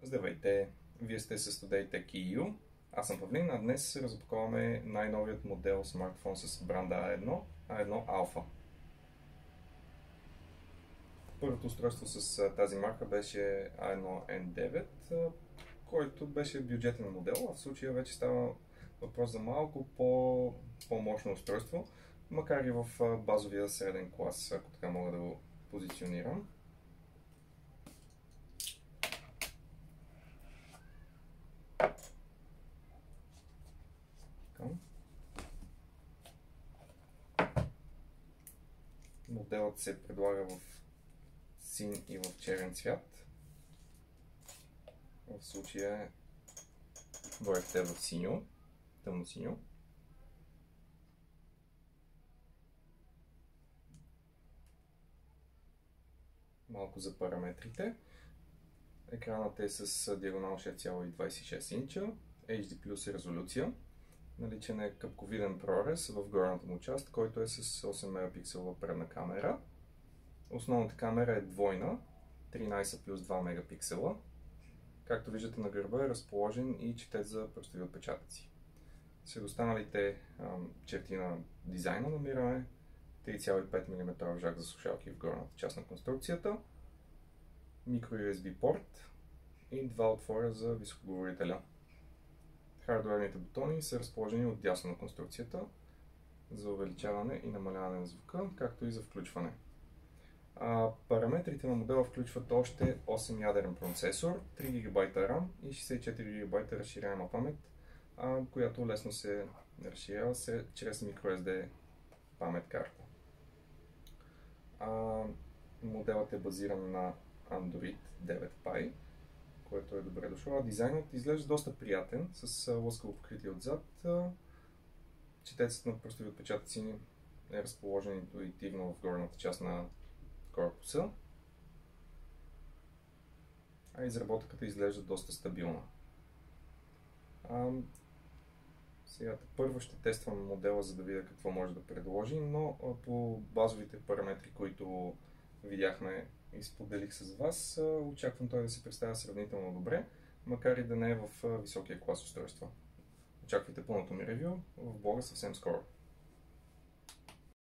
Здравейте! Вие сте с Today Tech EU. Аз съм Павлин, а днес разпаковаме най-новият модел смартфон с бранда A1, A1 Alpha. Първото устройство с тази марка беше A1N9, който беше бюджетен модел, а в случая вече става въпрос за малко по-мощно устройство, макар и в базовия среден клас, ако така мога да го позиционирам. Моделът се предлага в син и в черен цвят. В случая проектът е в синьо, тъмно синьо. Малко за параметрите. Екранът е с диагонал 6,26 инча, HD+ резолюция. Наличен е капковиден прорез в горната му част, който е с 8 мегапиксела предна камера. Основната камера е двойна, 13 плюс 2 мегапиксела. Както виждате, на гърба е разположен и четец за пръстови отпечатъци. Сред останалите черти на дизайна намираме 3,5 мм жак за слушалки в горната част на конструкцията, микро USB порт и два отвора за високоговорителя. Хардуерните бутони са разположени отдясно на конструкцията за увеличаване и намаляване на звука, както и за включване. Параметрите на модела включват още 8 ядерен процесор, 3 ГБ RAM и 64 ГБ разширяема памет, която лесно се разширява чрез microSD памет карта. Моделът е базиран на Android 9 Pie, което е добре дошло. Дизайнът изглежда доста приятен, с лъскаво покритие отзад. Четецът на пръстови отпечатъци е разположен интуитивно в горната част на корпуса. Изработката изглежда доста стабилна. Сега първо ще тествам модела, за да видя какво може да предложи, но по базовите параметри, които видяхме и споделих с вас, очаквам той да се представя сравнително добре, макар и да не е в високия клас устройства. Очаквайте пълното ми ревю в блога съвсем скоро.